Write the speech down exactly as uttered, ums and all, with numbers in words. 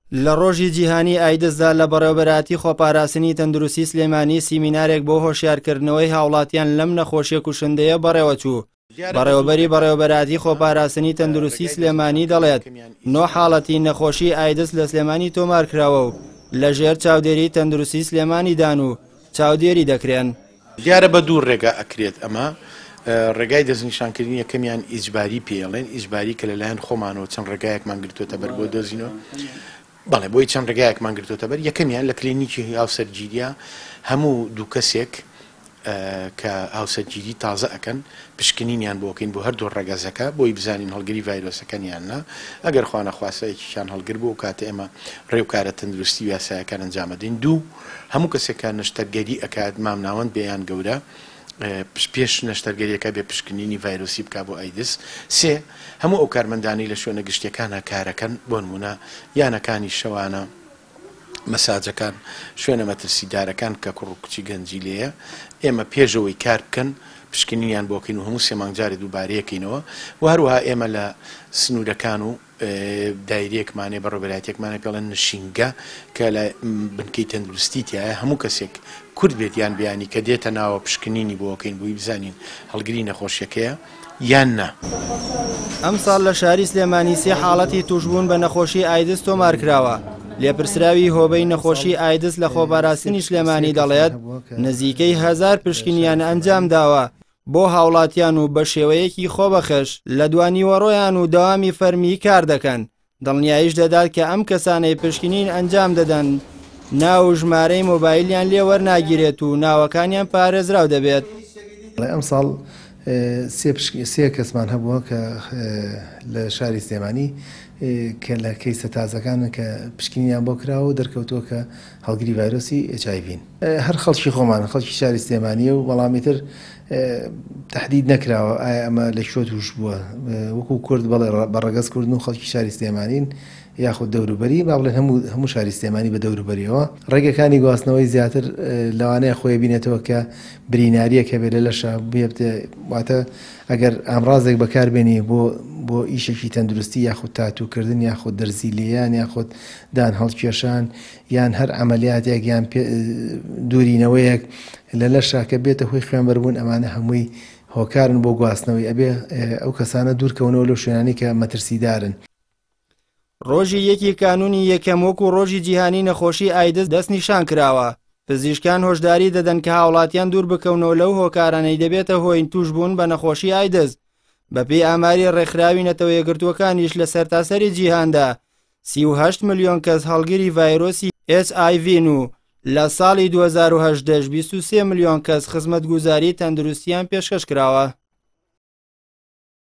لە ڕۆژی جیهانی ئایدزدا لە بەڕێوەبەراتی خۆپاراستنی تەندروستی سلێمانی سیمینارێک بۆ هۆشیارکردنەوەی هاوڵاتیان لەم نەخۆشیە کوشندەیە بەڕێوەچوو. بەڕێوەبەری بەڕێوەبەراتی خۆپاراستنی تەندروستی سلێمانی دەڵێت نۆ حاڵەتی نەخۆشی ئایدز لە سلێمانی تۆمارکراوە و لەژێر چاودێری تەندروستی سلێمانیدان و چاودێری دەکرێن. دیارە بە دوو ڕێگا ئەکرێت ئەمە ڕێگای دەستنیشانکردنی یەکەمیان ئیجباری پێڵێن ئیجباری کە لەلایەن خۆمانەوە چەند ڕێگایەکمان گرتوۆتە بەر بۆ دۆزینەوە. بەڵێ بۆی چەند ڕێگایەکمان گرتوۆتە بەر یەکەمیان لە کلینیکی هاوسەرگیریە هەموو دوو کەسێک کە هاوسەرگیری تازە ئەکەن پشکنینیان بۆکەین بۆ هەردوو ڕێگەزەکە بۆی بزانین هەڵگری ڤایرۆسەکەنیاننا ئەگەر خوانە خواسەیەکیشان هەڵگر بۆ کاتە ئێمە ڕێوکارە تەندروستی و یاسایەکان ئەنجامەدەین. دوو هەموو کەسێکان نەشتەرگەری ئەکات مامناوەند بێیان گەورە پێش نەشتەرگەریەکە بێ پشکنینی ڤایرۆسی بک بۆ ئایدس. سێ هەموو ئەو کارمەندانی لە شوێنە گشتیەکانە کارەکەن بۆ نمونە یانەکانی شەوانە مەساجەکان شوێنە مەترسیدارەکان کە کوڕ و کچی گەنجی لێیە ئێمە پێشەوەی کار بکەن پشکنینیان بۆکەین و هەموو سێمانگجارێ دووبارەیەکەینەوە و هەروەها ئێمە لە سنوورەکان و دایرەیەکمانێ بەڕێوەبەراتێکمانە پێڵەن نشینگە کە لە بنکەی تەندروستی تایە هەموو کەسێک کورد بێت یان بیانی کە دێتە ناوە پشکنینی بۆکەین بۆی بزانین هەڵگری نەخۆشیەکەیە یان نا. ئەم ساڵ لە شاری سلێمانی سێ حاڵەتی توشبوون بە نەخۆشی ئایدز تۆمارکراوە. لێپرسراوی هۆبەی نەخۆشی ئایدز لە خۆپاراستنی سلێمانی دەڵێت نزیکەی هەزار پشکنیان ئەنجام داوە بۆ هاوڵاتیان و بە شێوەیەکی خۆبەخش لە دوانیوەڕۆیان و داوامی فەرمی کار دەکەن. دڵنیاییش دەدات کە ئەم کەسانەی پشکنین ئەنجام دەدەن ناو ژمارەی مۆبایلیان لێ وەرناگیرێت و ناوەکانیان پارێزراو دەبێت. ئەم ساڵ سێ کەسمان هەبووە کە لە شاری سلێمانی کە لە کەیسە تازەکانن کە پشکنینیان بۆ کراوە و دەرکەوتووە کە هەڵگری ڤایرۆسی ئێچ ئای ڤین. هەر خەڵکی خۆمان خەڵکی شاری سلێمانیە و وەڵامی تر تهدید نەکراوە ئایا ئەمە لە شۆ توش بووە وەکو کورد بەڵێ بەڕەگەزکردن و خەڵکی شاری سلێمانین یاخود دەوروبەری با بڵێن هەموو شاری سلێمانی بە دەوروبەریەوە ڕێگەکانی گواستنەوەی زیاتر لەوانەیە خۆی بینێتەوە کە بریناریە کە بێت لە لەشە بێتە واتە ئەگەر ئامڕازێک بەکاربێنی بۆ بۆ ئیشێکی تەندروستی یاخود تاتووکردن یاخود دەرزیلیان یاخود دان هەڵکێشان یان هەر عملیاتێک یان دوورینەوەیەک لە لەشاکە بێتە هۆی خوێنبەربوون ئەمانە هەمووی هۆکارن بۆ گواستنەوەی ئەبێ ئەو کەسانە دوورکەونەوە لەو شوێنانی کە مەترسیدارن. ڕۆژی یەکی کانونی یەکەم وەکو ڕۆژی جیهانی نەخۆشی ئایدز دەست نیشان کراوە. پزیشکان هۆشداری دەدەن کە هاوڵاتیان دوور بکەونەوە لەو هۆکارانەی دەبێتە هۆی توشبوون بە نەخۆشی ئایدز. بەپێی ئاماری ڕێکخراوی نەتەوە یەکگرتووەکانیش لە سەرتاسەری جیهاندا سی و هەشت ملیۆن کەس هەڵگری ڤایرۆسی ئێچ ئای ڤین و لە ساڵی دوو هەزار و هەژدە بیست و سێ ملیۆن کەس خزمەتگوزاری تەندروستیان پێشکەش کراوە.